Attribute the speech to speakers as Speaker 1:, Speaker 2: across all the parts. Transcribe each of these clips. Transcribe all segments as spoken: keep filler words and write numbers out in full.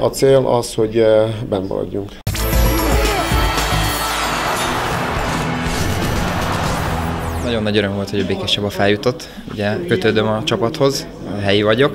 Speaker 1: A cél az, hogy benn maradjunk.
Speaker 2: Nagyon nagy öröm volt, hogy a Békés Csaba feljutott. Ugye kötődöm a csapathoz, helyi vagyok,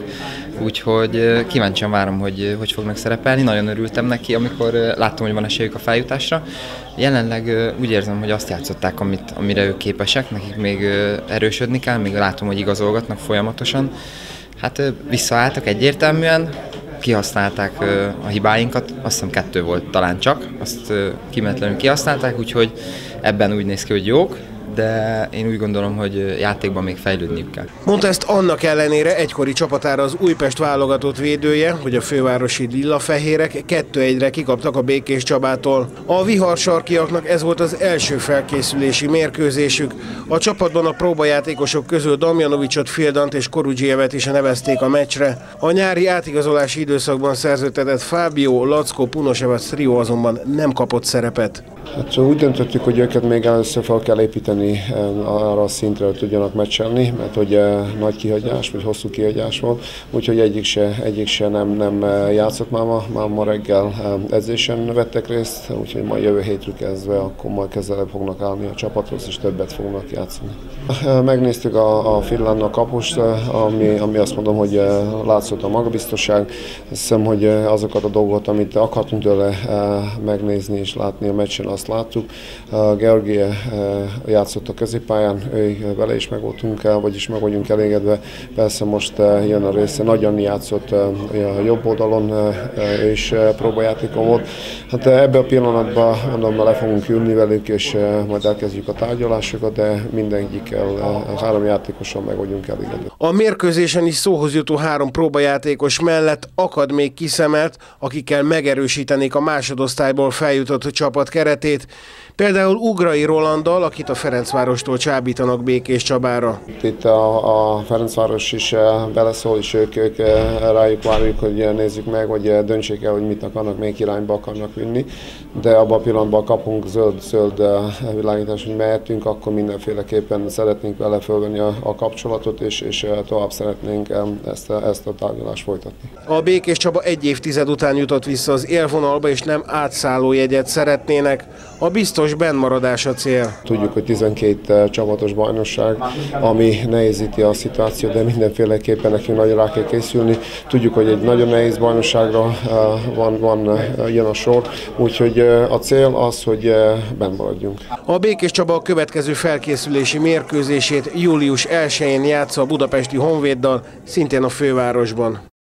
Speaker 2: úgyhogy kíváncsian várom, hogy hogy fognak szerepelni. Nagyon örültem neki, amikor láttam, hogy van esélyük a feljutásra. Jelenleg úgy érzem, hogy azt játszották, amit, amire ők képesek, nekik még erősödni kell, még látom, hogy igazolgatnak folyamatosan. Hát visszaálltak egyértelműen, kihasználták a hibáinkat, azt hiszem kettő volt talán csak, azt kimenetlenül kihasználták, úgyhogy ebben úgy néz ki, hogy jók, de én úgy gondolom, hogy játékban még fejlődniük kell.
Speaker 3: Mondta ezt annak ellenére egykori csapatára az Újpest válogatott védője, hogy a fővárosi lilafehérek kettő egyre kikaptak a Békés Csabától. A viharsarkiaknak ez volt az első felkészülési mérkőzésük. A csapatban a próbajátékosok közül Damjanovicsot, Fildant és Korudzsijevet is nevezték a meccsre. A nyári átigazolási időszakban szerződtetett Fábio, Lackó, Punosevac trió azonban nem kapott szerepet.
Speaker 1: Hát úgy döntöttük, hogy őket még először fel kell építeni arra a szintre, hogy tudjanak meccselni, mert hogy nagy kihagyás, vagy hosszú kihagyás volt, úgyhogy egyik se, egyik se nem, nem játszott már ma, már ma reggel edzésen vettek részt, úgyhogy majd jövő hétről kezdve akkor majd közelebb fognak állni a csapathoz, és többet fognak játszani. Megnéztük a, a Finlandnak kapust, ami, ami azt mondom, hogy látszott a magabiztosság. Azt hiszem, hogy azokat a dolgokat, amit akartunk tőle megnézni és látni a meccsen, azt láttuk. Georgi játszott a középpályán, ő vele is meg voltunk el, vagyis meg vagyunk elégedve. Persze most jön a része, nagyon játszott a jobb oldalon, ő is próbajátékon volt. Hát ebben a pillanatban mondom, le fogunk ülni velük, és majd elkezdjük a tárgyalásokat, de mindegyikkel a három játékosan meg vagyunk elégedve.
Speaker 3: A mérkőzésen is szóhoz jutó három próbajátékos mellett akad még kiszemelt, akikkel megerősítenék a másodosztályból feljutott csapat keretét. Például Ugrai Rolanddal, akit a Ferencvárostól csábítanak Békés Csabára.
Speaker 1: Itt a, a Ferencváros is beleszól, és ők, ők rájuk várjuk, hogy nézzük meg, hogy döntsék el, hogy mit akarnak, melyik irányba akarnak vinni. De abban a pillanatban kapunk zöld, zöld világítást, hogy mehetünk, akkor mindenféleképpen szeretnénk vele fölvenni a, a kapcsolatot, és, és tovább szeretnénk ezt a, ezt a tárgyalást folytatni.
Speaker 3: A Békés Csaba egy évtized után jutott vissza az élvonalba, és nem átszálló jegyet szeretnének. A biztos bennmaradás a cél.
Speaker 1: Tudjuk, hogy tizenkét csapatos bajnokság, ami nehézíti a szituációt, de mindenféleképpen nekünk nagyon rá kell készülni. Tudjuk, hogy egy nagyon nehéz bajnokságra van, van jön a sor, úgyhogy a cél az, hogy benn maradjunk.
Speaker 3: A Békés Csaba a következő felkészülési mérkőzését július elsején játsza a budapesti Honvéddal, szintén a fővárosban.